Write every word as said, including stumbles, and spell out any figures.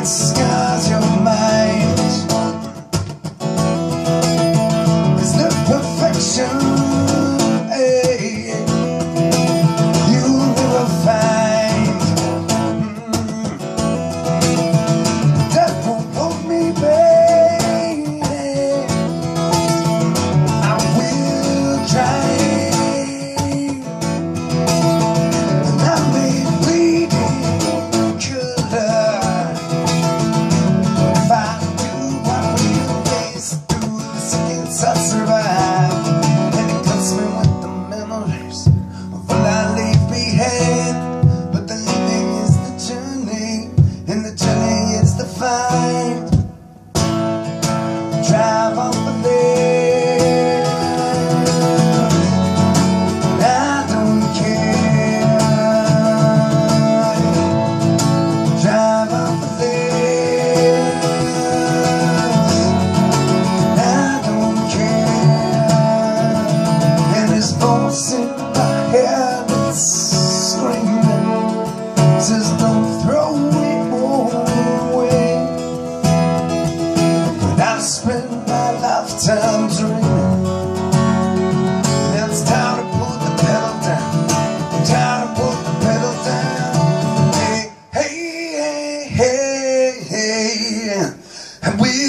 scars your mind. It's not perfection, hey, you'll never find. mm. That won't hold me back. I will try, and I may bleed in color. If I do, I will gaze through the seconds I survive, and it cuts me with the memories of all I leave behind. But the living is the journey, and the journey is the find. Drive off the lane, I don't care. Drive off the lane, I don't care. And this voice in my head that's screaming says don't throw it away. But I spend my lifetime dreaming. Now it's time to put the pedal down. Time to put the pedal down. Hey, hey, hey, hey, hey. And we